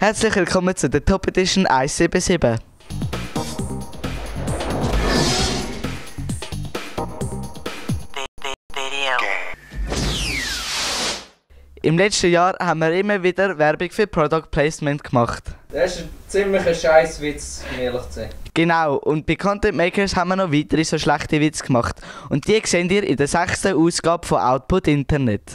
Herzlich willkommen zu der Top Edition 177. Im letzten Jahr haben wir immer wieder Werbung für Product Placement gemacht. Das ist ein ziemlicher Scheisswitz, um ehrlich zu sein. Genau, und bei Content Makers haben wir noch weitere so schlechte Witze gemacht. Und die seht ihr in der 6. Ausgabe von Output Internet.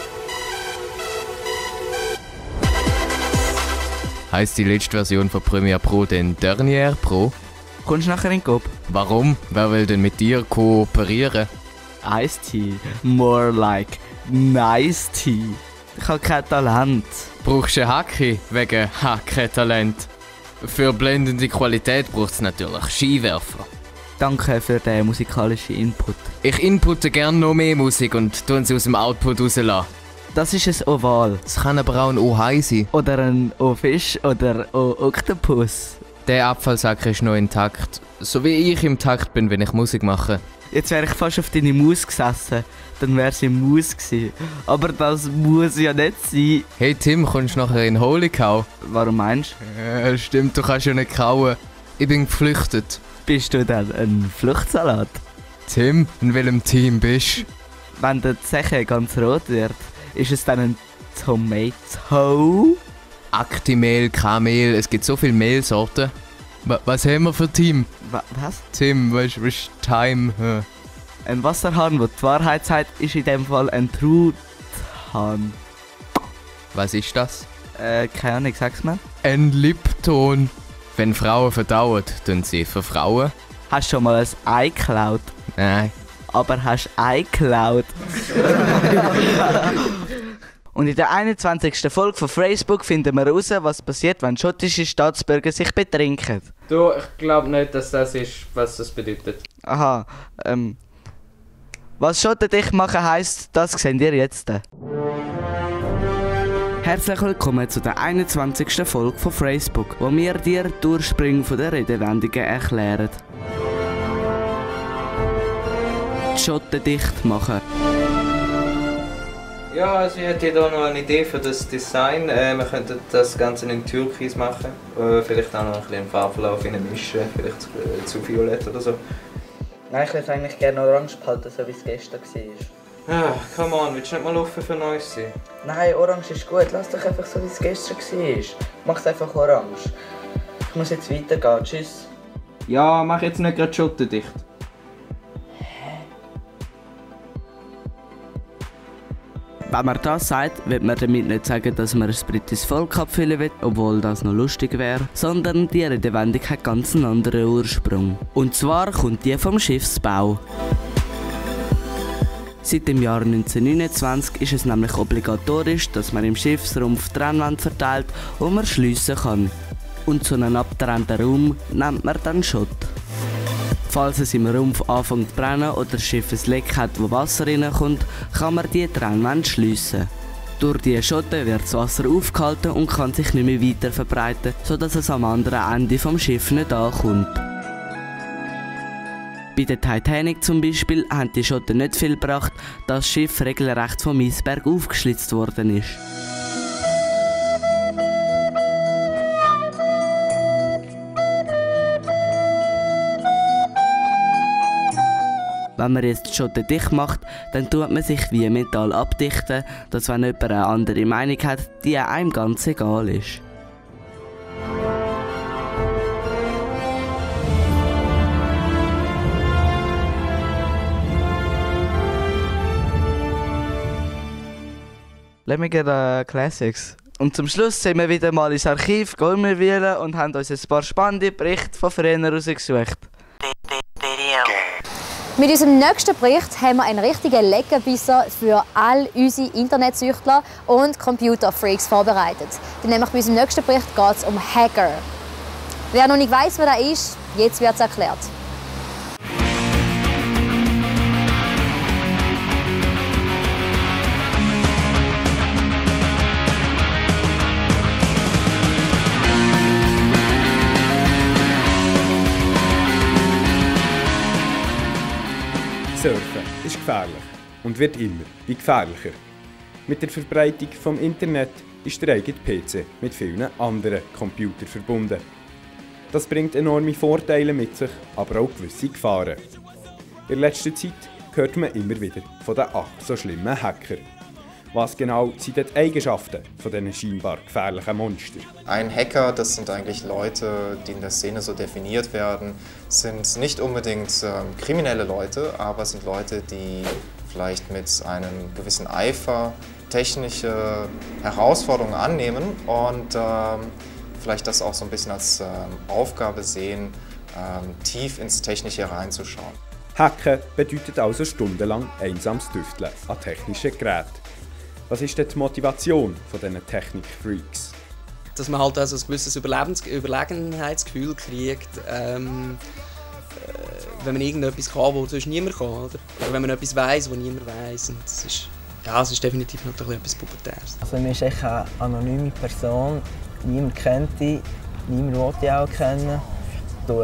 Heisst die letzte Version von Premiere Pro denn Dernière Pro? Kommst du nachher in den Kopf? Warum? Wer will denn mit dir kooperieren? Ice-Tea. More like nice tea. Ich habe kein Talent. Brauchst du einen Hacki wegen kein Talent? Für blendende Qualität braucht es natürlich Skiwerfer. Danke für den musikalischen Input. Ich inputte gerne noch mehr Musik und tun sie aus dem Output rauslassen. Das ist ein Oval. Es kann aber auch ein O-Hai sein. Oder ein O-Fisch oder O-Oktopus. Der Abfallsack ist noch intakt. So wie ich im Takt bin, wenn ich Musik mache. Jetzt wäre ich fast auf deine Maus gesessen. Dann wäre sie Maus gewesen. Aber das muss ja nicht sein. Hey Tim, kommst du nachher in Holy Cow? Warum meinst du? Stimmt, du kannst ja nicht kauen. Ich bin geflüchtet. Bist du dann ein Fluchtsalat? Tim, in welchem Team bist du? Wenn der Zeche ganz rot wird, ist es dann ein Tomato? Actimel, Kamel, es gibt so viele Mehlsorten. Was haben wir für Team? Was? Tim, was ist Time? Ja. Ein Wasserhahn, der die Wahrheit sagt, ist in dem Fall ein Truthahn. Was ist das? Keine Ahnung, sag's mal. Ein Lipton. Wenn Frauen verdauen, tun sie verfrauen. Hast du schon mal ein Ei geklaut? Nein. Aber hast Ei geklaut? Und in der 21. Folge von Facebook finden wir heraus, was passiert, wenn schottische Staatsbürger sich betrinken. Du, ich glaube nicht, dass das ist, was das bedeutet. Aha, was Schotten dich machen heisst, das seht ihr jetzt. Herzlich willkommen zu der 21. Folge von Facebook, wo wir dir die Ursprünge der Redewendungen erklären. Die Schotten dicht machen. Ja, also ich hätte hier noch eine Idee für das Design. Wir könnten das Ganze in Türkis machen. Vielleicht auch noch ein bisschen Farbverlauf mischen, vielleicht zu violett oder so. Nein, ich würde eigentlich gerne orange behalten, so wie es gestern war. Ah, come on, willst du nicht mal offen für Neues sein? Nein, orange ist gut, lass doch einfach so wie es gestern war. Mach's einfach orange. Ich muss jetzt weitergehen, tschüss. Ja, mach jetzt nicht gerade schottendicht. Wenn man das sagt, will man damit nicht sagen, dass man ein britisches Volk abfüllen will, obwohl das noch lustig wäre, sondern die Redewendung hat ganz einen anderen Ursprung. Und zwar kommt die vom Schiffsbau. Seit dem Jahr 1929 ist es nämlich obligatorisch, dass man im Schiffsrumpf Trennwände verteilt, wo man schliessen kann. Und so einen abgetrennten Raum nennt man dann Schott. Falls es im Rumpf anfängt zu brennen oder das Schiff ein Leck hat, wo Wasser reinkommt, kann man die Trennwände schliessen. Durch die Schotten wird das Wasser aufgehalten und kann sich nicht mehr weiter verbreiten, sodass es am anderen Ende vom Schiff nicht ankommt. Bei der Titanic zum Beispiel haben die Schotten nicht viel gebracht, da das Schiff regelrecht vom Eisberg aufgeschlitzt worden ist. Wenn man jetzt die Schotten dicht macht, dann tut man sich wie Metall abdichten, dass wenn jemand eine andere Meinung hat, die einem ganz egal ist. Let me get Classics. Und zum Schluss sind wir wieder mal ins Archiv Golmerweilen und haben uns ein paar spannende Berichte von früher rausgesucht. Mit unserem nächsten Bericht haben wir einen richtigen Leckerbisser für all unsere Internetsüchtler und Computerfreaks vorbereitet. Denn nämlich bei unserem nächsten Bericht geht es um Hacker. Wer noch nicht weiss, wer das ist, jetzt wird es erklärt. Surfen ist gefährlich und wird immer gefährlicher. Mit der Verbreitung vom Internet ist der eigene PC mit vielen anderen Computern verbunden. Das bringt enorme Vorteile mit sich, aber auch gewisse Gefahren. In letzter Zeit hört man immer wieder von den ach so schlimmen Hackern. Was genau sind die Eigenschaften von diesen scheinbar gefährlichen Monster? Ein Hacker, das sind eigentlich Leute, die in der Szene so definiert werden, sind nicht unbedingt kriminelle Leute, aber sind Leute, die vielleicht mit einem gewissen Eifer technische Herausforderungen annehmen und vielleicht das auch so ein bisschen als Aufgabe sehen, tief ins Technische reinzuschauen. Hacken bedeutet also stundenlang einsames Tüfteln an technischen Geräten. Was ist denn die Motivation von diesen Technik-Freaks? Dass man halt also ein gewisses Überlegenheitsgefühl kriegt, wenn man irgendetwas kann, was sonst niemand kann. Oder wenn man etwas weiss, was niemand weiss. Und das ist, ja, es ist definitiv natürlich etwas Pubertäres. Also man ist echt eine anonyme Person, niemand kennt dich, niemand will dich auch kennen. Du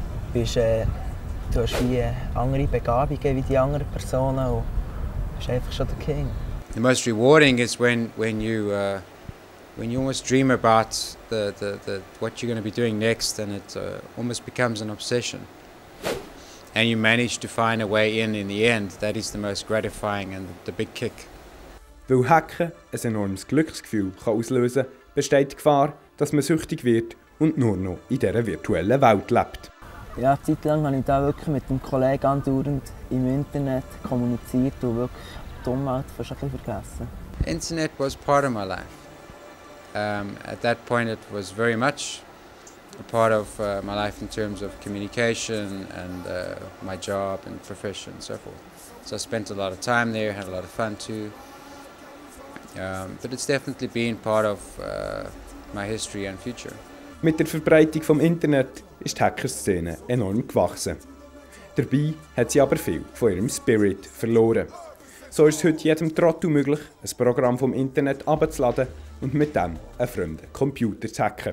hast wie andere Begabungen wie die anderen Personen und bist einfach schon der King. The most rewarding is when you almost dream about what you're going to be doing next, and it almost becomes an obsession. And you manage to find a way in the end. That is the most gratifying and the big kick. Weil Hacken ein enormes Glücksgefühl auslösen kann, besteht die Gefahr, dass man süchtig wird und nur noch in dieser virtuellen Welt lebt. Ja, eine Zeit lang habe ich da wirklich mit einem Kollegen andauernd im Internet kommuniziert und wirklich die Umwelt fast ein bisschen vergessen. Internet was part of my life. At that point it was very much a part of my life in terms of communication and my job and profession and so forth. So I spent a lot of time there, had a lot of fun too. But it's definitely been part of my history and future. Mit der Verbreitung des Internet ist die Hackerszene enorm gewachsen. Dabei hat sie aber viel von ihrem Spirit verloren. So ist es heute jedem Trottel möglich, ein Programm vom Internet herunterzuladen und mit dem einen fremden Computer zu hacken.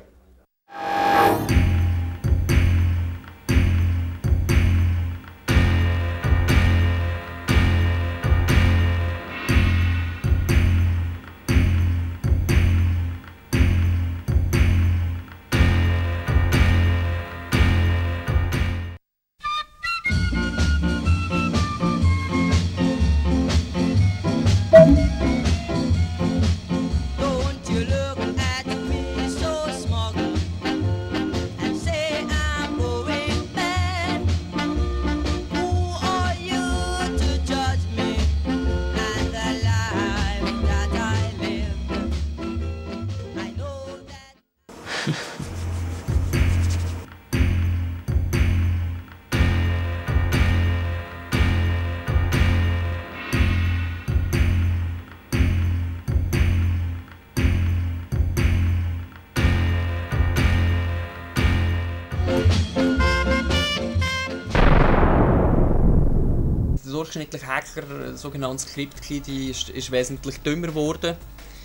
Der durchschnittliche Hacker, sogenanntes Script-Kiddie, ist wesentlich dümmer geworden.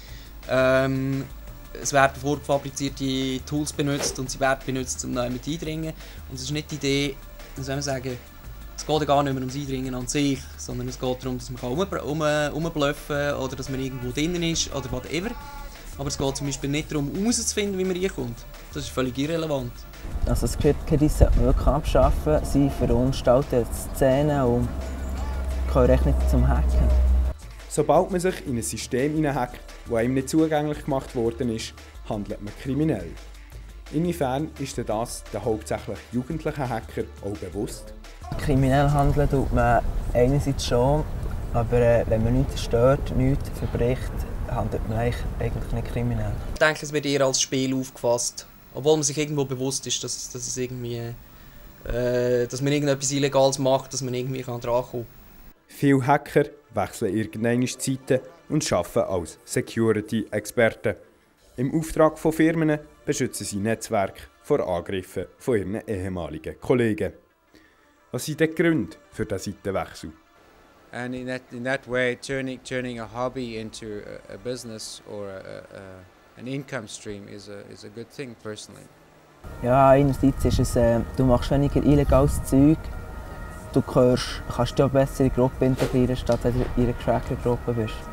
Es werden vorfabrizierte Tools benutzt und sie werden benutzt, um damit eindringen. Und es ist nicht die Idee, wie soll man sagen, es geht gar nicht mehr ums Eindringen an sich, sondern es geht darum, dass man rumbluffen kann oder dass man irgendwo drinnen ist oder whatever. Aber es geht zum Beispiel nicht darum, herauszufinden, wie man reinkommt. Das ist völlig irrelevant. Also Script-Kiddies sollte man wirklich abschaffen. Sie verunstalten Szenen und gehören echt nicht zum Hacken. Sobald man sich in ein System hineinhackt, das einem nicht zugänglich gemacht worden ist, handelt man kriminell. Inwiefern ist denn das den hauptsächlich jugendlichen Hacker auch bewusst? Kriminell handeln tut man einerseits schon, aber wenn man nichts stört, nichts verbricht, handelt man eigentlich nicht kriminell. Ich denke, es wird eher als Spiel aufgefasst. Obwohl man sich irgendwo bewusst ist, dass es irgendwie, dass man irgendetwas Illegales macht, dass man irgendwie drankommen kann. Viele Hacker wechseln irgendwann die Zeiten und arbeiten als Security-Experten. Im Auftrag von Firmen beschützen sie Netzwerke vor Angriffen von ihren ehemaligen Kollegen. Was sind die Gründe für diesen Seitenwechsel? And in that way, turning a hobby into a business or an income stream is a good thing personally. Ja, einerseits ist es, du machst weniger illegales Zeug, du kannst dich auch besser in die Gruppe integrieren, statt wenn du in einer Cracker-Gruppe bist.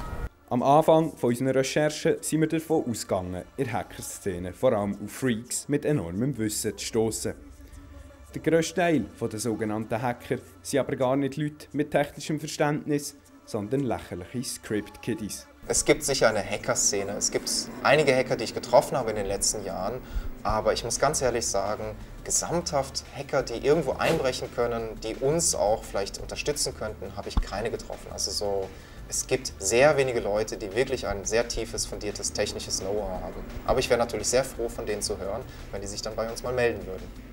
Am Anfang unserer Recherchen sind wir davon ausgegangen, in der Hackerszene vor allem auf Freaks mit enormem Wissen zu stossen. Der grösste Teil der sogenannten Hacker sind aber gar nicht Leute mit technischem Verständnis, sondern lächerliche Script-Kiddies. Es gibt sicher eine Hacker-Szene. Es gibt einige Hacker, die ich getroffen habe in den letzten Jahren. Aber ich muss ganz ehrlich sagen, gesamthaft Hacker, die irgendwo einbrechen können, die uns auch vielleicht unterstützen könnten, habe ich keine getroffen. Also so, es gibt sehr wenige Leute, die wirklich ein sehr tiefes, fundiertes technisches Know-how haben. Aber ich wäre natürlich sehr froh, von denen zu hören, wenn die sich dann bei uns mal melden würden.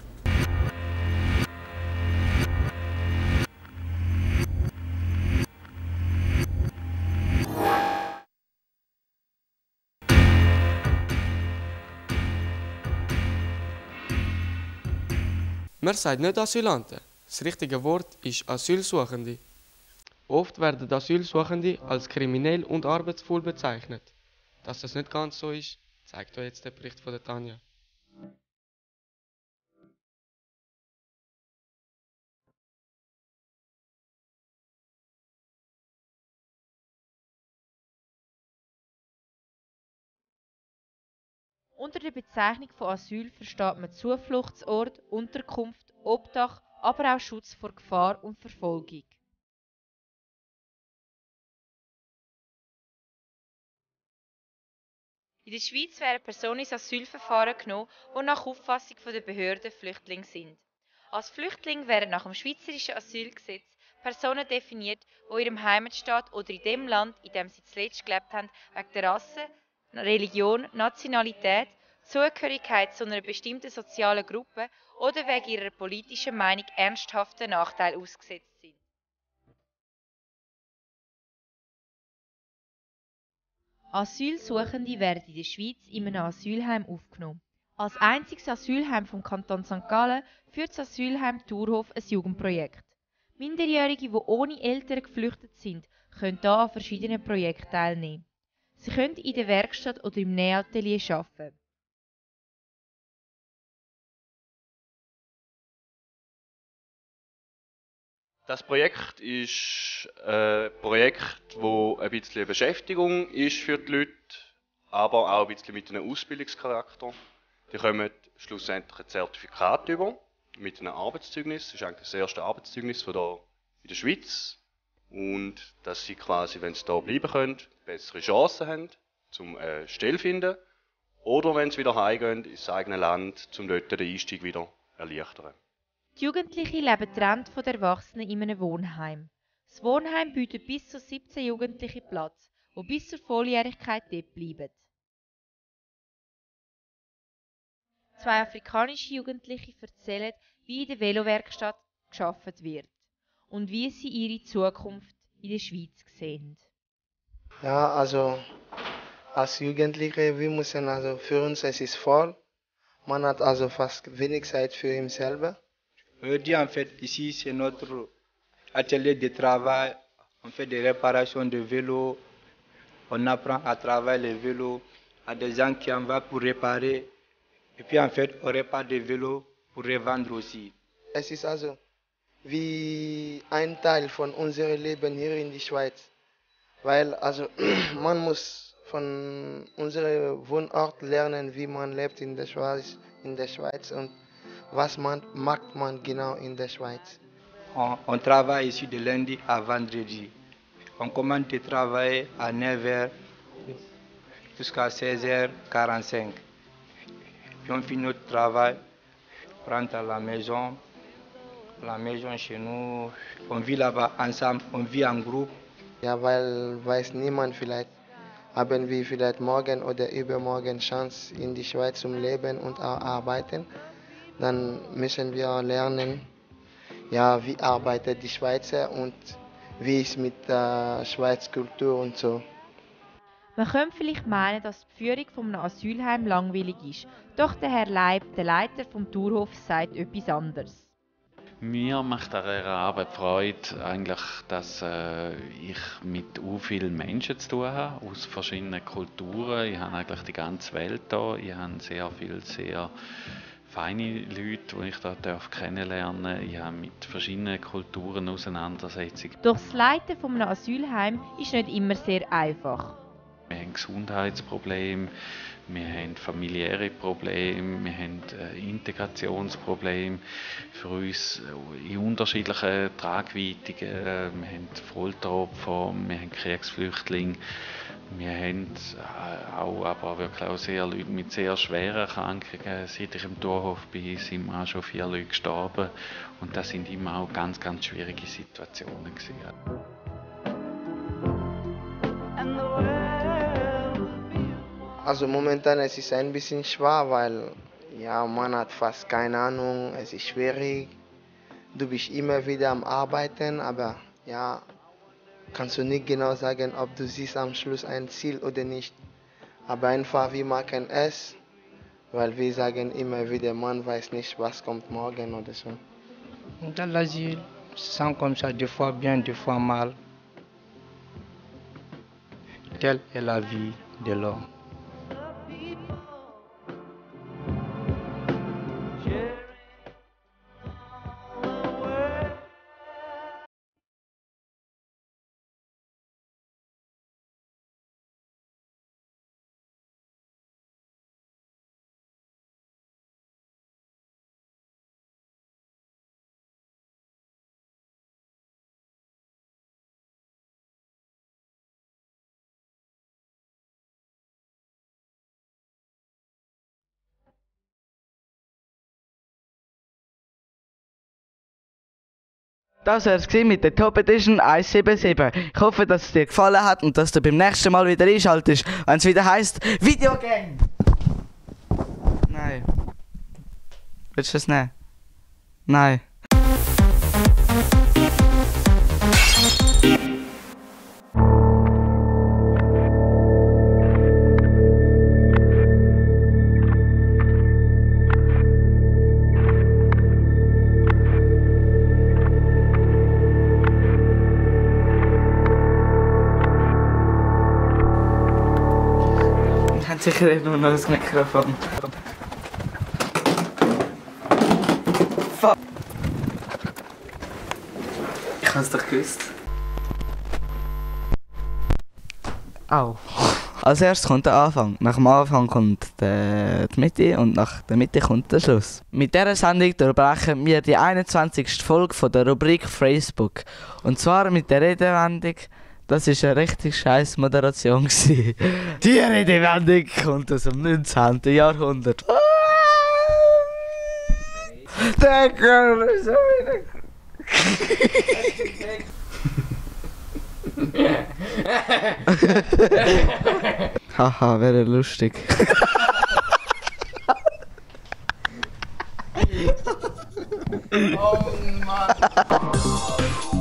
Man sagt nicht Asylanten. Das richtige Wort ist Asylsuchende. Oft werden Asylsuchende als kriminell und arbeitsfaul bezeichnet. Dass das nicht ganz so ist, zeigt euch jetzt der Bericht von Tanja. Unter der Bezeichnung von Asyl versteht man Zufluchtsort, Unterkunft, Obdach, aber auch Schutz vor Gefahr und Verfolgung. In der Schweiz werden Personen ins Asylverfahren genommen, die nach Auffassung der Behörden Flüchtlinge sind. Als Flüchtling werden nach dem Schweizerischen Asylgesetz Personen definiert, die in ihrem Heimatstaat oder in dem Land, in dem sie zuletzt gelebt haben, wegen der Rasse, Religion, Nationalität, Zugehörigkeit zu einer bestimmten sozialen Gruppe oder wegen ihrer politischen Meinung ernsthaften Nachteilen ausgesetzt sind. Asylsuchende werden in der Schweiz in einem Asylheim aufgenommen. Als einziges Asylheim vom Kanton St. Gallen führt das Asylheim Thurhof ein Jugendprojekt. Minderjährige, die ohne Eltern geflüchtet sind, können hier an verschiedenen Projekten teilnehmen. Sie können in der Werkstatt oder im Nähatelier arbeiten. Das Projekt ist ein Projekt, das ein bisschen Beschäftigung ist für die Leute, aber auch ein bisschen mit einem Ausbildungscharakter. Die kommen schlussendlich ein Zertifikat über mit einem Arbeitszeugnis. Das ist eigentlich das erste Arbeitszeugnis von hier in der Schweiz. Und dass sie quasi, wenn sie hier bleiben können, bessere Chancen haben, zum Stelle finden. Oder wenn sie wieder heimgehen ins eigene Land, um dort den Einstieg wieder erleichtern. Die Jugendlichen leben getrennt von den Erwachsenen in einem Wohnheim. Das Wohnheim bietet bis zu 17 Jugendliche Platz, die bis zur Volljährigkeit dort bleiben. 2 afrikanische Jugendliche erzählen, wie in der Velowerkstatt gearbeitet wird und wie sie ihre Zukunft in der Schweiz sehen. Ja, also als Jugendliche, wir müssen also für uns, es ist voll. Man hat also fast wenig Zeit für ihn selber. Aujourd'hui, en fait, ici, c'est notre atelier de travail. On fait des réparations de vélos. On apprend à travailler les vélos à des gens qui en vont pour réparer. Et puis, en fait, on répare des vélos pour revendre aussi. Es ist also wie ein Teil von unserem Leben hier in der Schweiz. Weil also man muss von unserem Wohnort lernen, wie man lebt in der Schweiz und was macht man genau in der Schweiz. On travaille ici de lundi à vendredi. On commence de travailler à 9h jusqu'à 16h45. Puis on finit notre travail, on rentre à la maison chez nous, on vit là-bas ensemble, on vit en groupe. Ja, weil weiß niemand, vielleicht haben wir vielleicht morgen oder übermorgen Chance in die Schweiz zum Leben und arbeiten. Dann müssen wir lernen, ja, wie arbeitet die Schweizer und wie ist mit der Schweizer Kultur und so. Man könnte vielleicht meinen, dass die Führung von einem Asylheim langweilig ist, doch der Herr Leib, der Leiter vom Thurhof, sagt etwas anderes. Mir macht an dieser Arbeit Freude, eigentlich, dass ich mit vielen Menschen zu tun habe, aus verschiedenen Kulturen. Ich habe eigentlich die ganze Welt hier. Ich habe sehr viele, sehr feine Leute, die ich hier kennenlernen darf. Ich habe mit verschiedenen Kulturen Auseinandersetzungen. Doch das Leiten von einem Asylheim ist nicht immer sehr einfach. Wir haben Gesundheitsprobleme, wir haben familiäre Probleme, wir haben Integrationsprobleme für uns in unterschiedlichen Tragweiten. Wir haben Folteropfer, wir haben Kriegsflüchtlinge, wir haben aber wirklich auch sehr Leute mit sehr schweren Erkrankungen. Seit ich im Torhof bin, sind auch schon 4 Leute gestorben und das sind immer auch ganz, ganz schwierige Situationen gewesen. Also momentan es ist ein bisschen schwer, weil ja, man hat fast keine Ahnung, es ist schwierig. Du bist immer wieder am Arbeiten, aber ja, kannst du nicht genau sagen, ob du siehst am Schluss ein Ziel oder nicht. Aber einfach, wir machen es, weil wir sagen immer wieder, man weiß nicht, was kommt morgen oder so. Dans l'asile, je sens comme ça, des fois bien, des fois mal. Telle est la vie de l'homme. Das war es mit der Top Edition 177. Ich hoffe, dass es dir gefallen hat und dass du beim nächsten Mal wieder einschaltest, wenn es wieder heisst Videogame. Nein. Willst du das nehmen? Nein. Sicher nur noch das Mikrofon. Fuck. Ich hab's doch gewusst. Au. Als erstes kommt der Anfang. Nach dem Anfang kommt die Mitte und nach der Mitte kommt der Schluss. Mit dieser Sendung durchbrechen wir die 21. Folge von der Rubrik Facebook. Und zwar mit der Redewendung. Das war eine richtig scheiß Moderation. Die Redewendung kommt aus dem 19. Jahrhundert. Der kann so wieder. Haha, wäre lustig. Oh Mann.